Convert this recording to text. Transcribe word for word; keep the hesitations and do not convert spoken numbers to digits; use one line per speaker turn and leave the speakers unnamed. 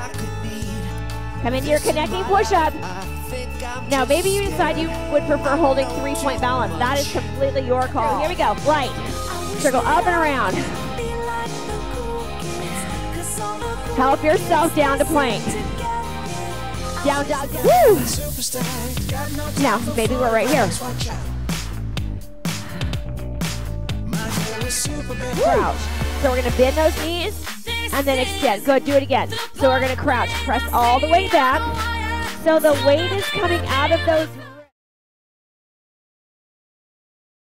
Come into your connecting push-up. Now, maybe you decide you would prefer holding three-point balance. That is completely your call. Here we go. Right. Circle up and around. Help yourself down to plank. Down, down, down. Woo! Now, maybe we're right here. Crouch. So we're going to bend those knees and then extend. Good, do it again. So we're going to crouch. Press all the way back. So the weight is coming out of those